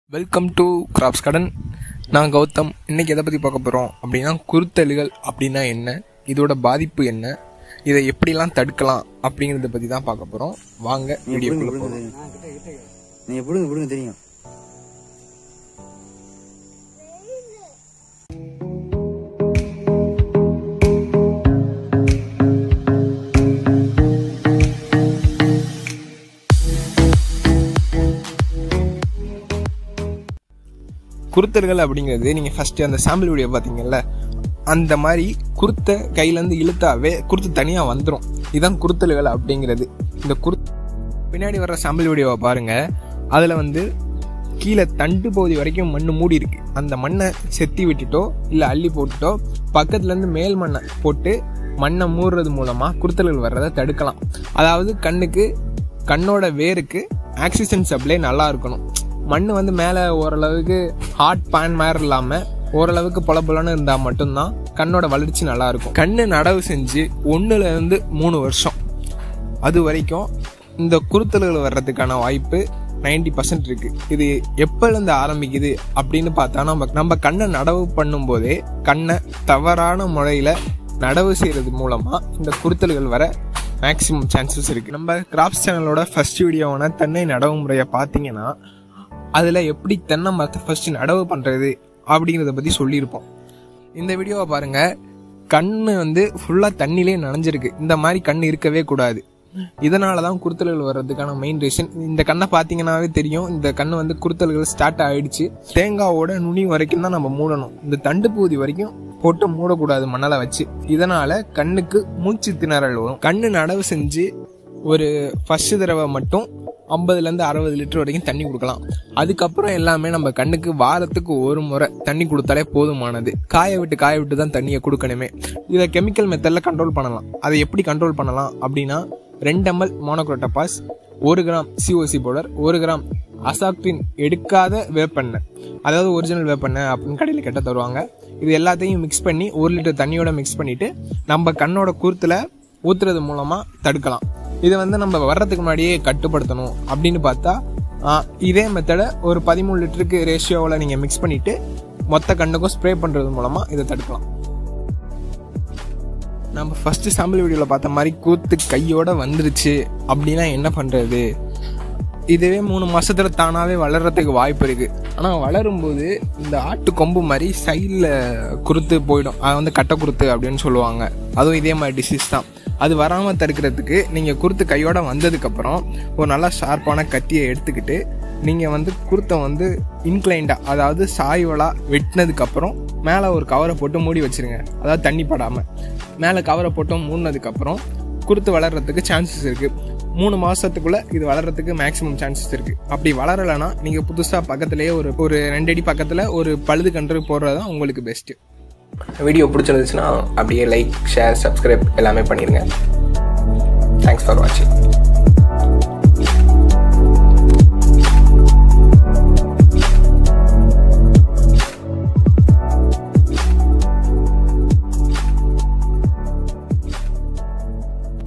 Welcome to graphs garden. நான் கௌதம். இன்றைக்கி எதை பற்றி பார்க்க போகிறோம் அப்படின்னா, குருத்தலுகள் அப்படின்னா என்ன, இதோட பாதிப்பு என்ன, இதை எப்படிலாம் தடுக்கலாம் அப்படிங்கிறத பற்றி தான் பார்க்க போகிறோம். வாங்க வீடியோக்குள்ள போகலாம். நீ எப்படி தெரியும்? குருத்தல்கள் அப்படிங்கிறது நீங்கள் ஃபஸ்ட்டு அந்த சாம்பிள் வீடியோ பார்த்தீங்கல்ல, அந்த மாதிரி குருத்தை கையிலேருந்து இழுத்தாவே குருத்து தனியாக வந்துடும். இதுதான் குருத்தல்கள் அப்படிங்கிறது. இந்த பின்னாடி வர்ற சாம்பிள் வீடியோவை பாருங்கள். அதில் கீழே தண்டு பகுதி வரைக்கும் மண் மூடி இருக்கு. அந்த மண்ணை செத்தி விட்டுட்டோ இல்லை அள்ளி போட்டுட்டோ பக்கத்துலேருந்து மேல் மண்ணை போட்டு மண்ணை மூடுறது மூலமாக குருத்தல்கள் வர்றதை தடுக்கலாம். அதாவது கண்ணோட வேருக்கு ஆக்சிஜன் சப்ளை நல்லா இருக்கணும். மண் மேலே ஓரளவுக்கு ஹாட் பேன் மாதிரி இல்லாமல் ஓரளவுக்கு பொலன்னு இருந்தால் மட்டும்தான் கண்ணோட வளர்ச்சி நல்லாயிருக்கும். கண்ணு நடவு செஞ்சு 1 to 3 வருஷம் அது வரைக்கும் இந்த குருத்தல்கள் வர்றதுக்கான வாய்ப்பு 90% இருக்குது. இது எப்போலேருந்து ஆரம்பிக்குது அப்படின்னு பார்த்தா, நம்ம கண்ணை நடவு பண்ணும்போதே கண்ணை தவறான முறையில் நடவு செய்கிறது மூலமாக இந்த குருத்தல்கள் வர மேக்ஸிமம் சான்சஸ் இருக்குது. நம்ம கிராப்ஸ் சேனலோட ஃபர்ஸ்ட் வீடியோவான தென்னை நடவு முறையை பார்த்தீங்கன்னா, அதில் எப்படி தென்னை மரத்தை ஃபர்ஸ்ட் நடவு பண்ணுறது அப்படிங்கிறத பற்றி சொல்லியிருப்போம். இந்த வீடியோவை பாருங்கள். கண்ணு ஃபுல்லாக தண்ணியிலே நனைஞ்சிருக்கு. இந்த மாதிரி கண் இருக்கவே கூடாது. இதனால தான் குருத்தல்கள் வர்றதுக்கான மெயின் ரீசன். இந்த கண்ணை பார்த்தீங்கன்னாவே தெரியும், இந்த கண்ணு குருத்தல்கள் ஸ்டார்ட் ஆகிடுச்சு. தேங்காவோட நுனி வரைக்கும் தான் நம்ம மூடணும். இந்த தண்டு பகுதி வரைக்கும் போட்டு மூடக்கூடாது மணலை வச்சு. இதனால் கண்ணுக்கு மூச்சு திணறல் வரும். கண்ணு நடவு செஞ்சு ஒரு ஃபர்ஸ்ட் தடவை மட்டும் 50 to 60 லிட்டர் வரைக்கும் தண்ணி கொடுக்கலாம். அதுக்கப்புறம் எல்லாமே நம்ம கண்ணுக்கு வாரத்துக்கு ஒரு முறை தண்ணி கொடுத்தாலே போதுமானது. காய விட்டு தான் தண்ணியை கொடுக்கணுமே. இதை கெமிக்கல் மெத்தடில் கண்ட்ரோல் பண்ணலாம். அதை எப்படி கண்ட்ரோல் பண்ணலாம் அப்படின்னா, 2 ml monocrotophos, 1 gram COC powder, 1 gram அசாக்டின் எடுக்காத வேப்பெண்ணெய், அதாவது ஒரிஜினல் வேப்பெண்ணெய் அப்படின்னு கடையில் கேட்ட தருவாங்க. இது எல்லாத்தையும் மிக்ஸ் பண்ணி 1 லிட்டர் தண்ணியோட மிக்ஸ் பண்ணிவிட்டு நம்ம கண்ணோட குருத்தில் ஊற்றுறது மூலமாக தடுக்கலாம். இதை நம்ம வர்றதுக்கு முன்னாடியே கட்டுப்படுத்தணும் அப்படின்னு பார்த்தா, இதே மெத்தடை ஒரு 13 லிட்டருக்கு ரேஷியோவில் நீங்கள் மிக்ஸ் பண்ணிவிட்டு மொத்த கண்ணுக்கும் ஸ்ப்ரே பண்ணுறது மூலமாக இதை தடுக்கலாம். நம்ம ஃபஸ்ட்டு சாம்பிள் வீடியோவில் பார்த்த மாதிரி குருத்து கையோடு வந்துருச்சு அப்படின்னா என்ன பண்ணுறது? இதுவே 3 மாதத்துல தானாகவே வளர்கிறதுக்கு வாய்ப்பு இருக்குது. ஆனால் வளரும்போது இந்த ஆட்டு கொம்பு மாதிரி சைடில் குருத்து போயிடும். அது கட்டை குருத்து அப்படின்னு சொல்லுவாங்க. அதுவும் இதே மாதிரி டிசீஸ் தான். அது வராமல் தடுக்கிறதுக்கு நீங்கள் குருத்து கையோடு வந்ததுக்கப்புறம் ஒரு நல்லா ஷார்ப்பான கத்தியை எடுத்துக்கிட்டு நீங்கள் குருத்தை இன்க்ளைண்டாக, அதாவது சாய்வலாக வெட்டினதுக்கப்புறம் மேலே ஒரு கவரை போட்டு மூடி வச்சுருங்க. அதாவது தண்ணி படாமல் மேலே கவரை போட்டு மூடினதுக்கப்புறம் குருத்து வளர்கிறதுக்கு சான்சஸ் இருக்குது. 3 மாதத்துக்குள்ளே இது வளர்கிறதுக்கு மேக்ஸிமம் சான்சஸ் இருக்குது. அப்படி வளரலைன்னா நீங்கள் புதுசாக பக்கத்துலேயே ஒரு 2 அடி பக்கத்தில் ஒரு பழுது கன்று போடுறது தான் உங்களுக்கு பெஸ்ட்டு. வீடியோ பிடிச்சிருந்துச்சுன்னா அப்படியே லைக், ஷேர், சப்ஸ்கிரைப் எல்லாமே பண்ணிடுங்க. தேங்க்ஸ் ஃபார் வாட்சிங்.